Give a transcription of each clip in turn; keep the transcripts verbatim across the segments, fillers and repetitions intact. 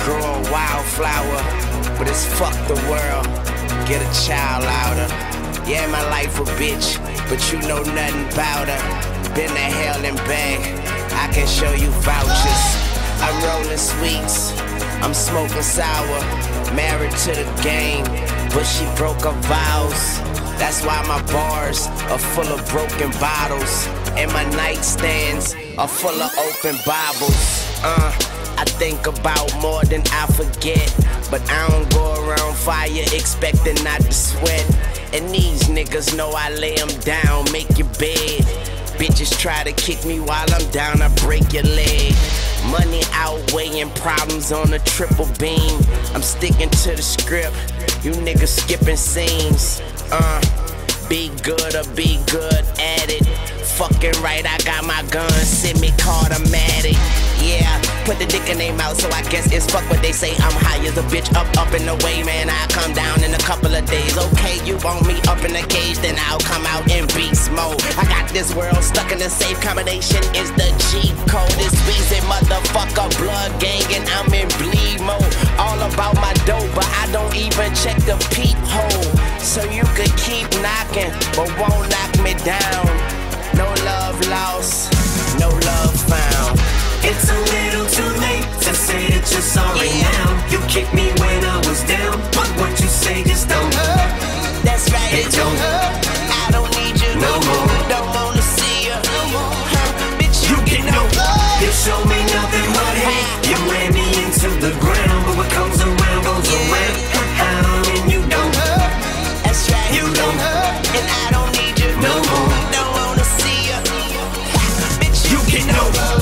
grow a wildflower, but it's fuck the world, get a child louder. Yeah, my life a bitch, but you know nothing about her. Been to hell and back, I can show you vouchers. I'm rolling sweets, I'm smoking sour. Married to the game, but she broke her vows. That's why my bars are full of broken bottles, and my nightstands are full of open Bibles. Uh, I think about more than I forget, but I don't go around fire expecting not to sweat. And these niggas know I lay them down, make your bed. Bitches try to kick me while I'm down, I break your leg. Money outweighing problems on a triple beam. I'm sticking to the script, you niggas skipping scenes. Uh, be good or be good at it. Fucking right, I got my gun, semi-automatic. Yeah, put the dick in their mouth, so I guess it's fuck what they say. I'm high as a bitch, up, up and away, man. I come down in a couple of days. Okay, you want me up in the cage, then I'll come out in beast mode. I got this world stuck in a safe combination. Is the cheat code? It's Weezy, motherfucker, blood gang, and I'm in bleed mode. All about my dough, but I don't even check the peephole. So you could keep knocking, but won't knock me down. No love lost, no love found. It's a little too late to say that you're sorry yeah. now. You kicked me when I was down, but what you say just don't hurt. That's right, it don't hurt. I don't need you no more. Don't wanna see you no more. Huh, bitch, you, you get no love. You show me nothing but hate. You ran me into the ground, but what comes around goes yeah. around. How and you don't hurt. That's right, you don't hurt. And I don't need you no more. Don't wanna see you, bitch. You get no love.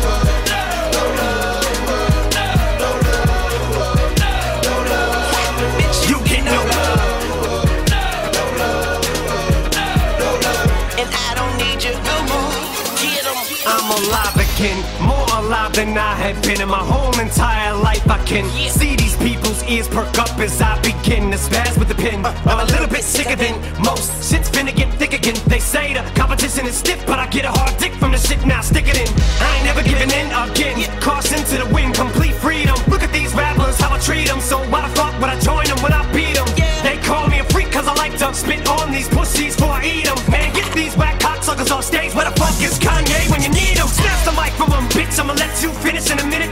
I'm alive again, more alive than I have been in my whole entire life. I can yeah. see these people's ears perk up as I begin to spaz with the pen. I'm a little bit sicker than most. Shit's finna get thick again. They say the competition is stiff, but I get a hard dick from the shit. Now stick it in. I ain't never giving in again. Caution to the wind, complete freedom. Look at these rappers, how I treat them. So why the fuck would I join them when I beat them? Yeah. They call me a freak cause I like to spit on these pussies before I eat them. Man, get these whack cocksuckers off stage. Where the fuck is Kanye when you need him? Snatch the mic from him, bitch, I'ma let you finish in a minute.